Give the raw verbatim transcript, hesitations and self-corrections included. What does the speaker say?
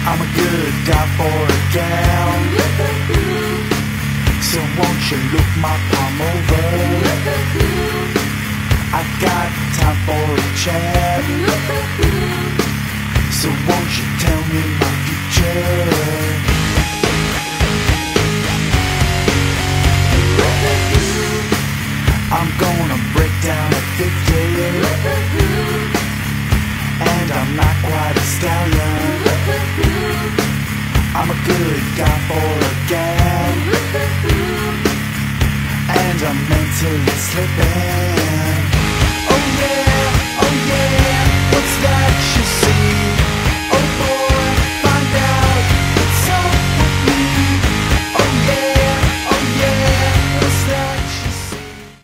I'm a good guy for a gal, so won't you look my palm over? I got time for a chat, so won't you tell me my future? I'm gonna break down at fifty, and I'm not quite a stallion. I'm a good guy for a gal, and I'm mentally slipping.